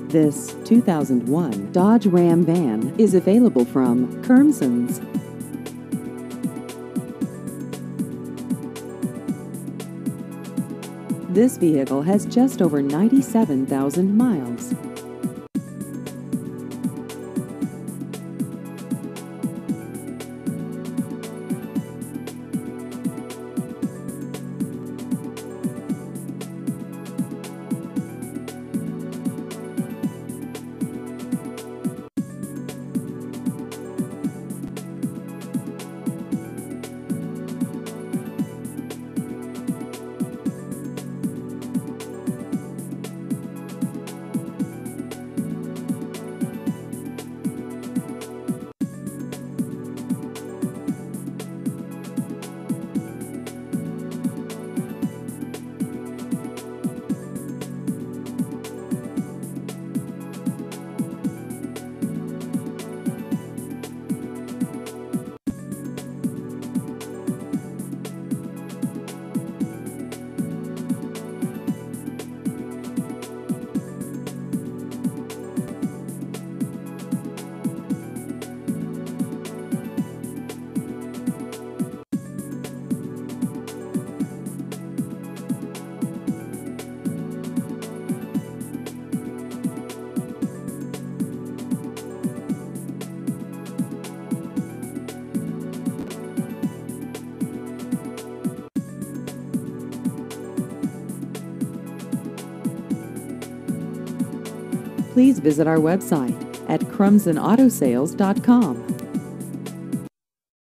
This 2001 Dodge Ram van is available from Curmsons. This vehicle has just over 97,000 miles. Please visit our website at curmsonsautosales.com.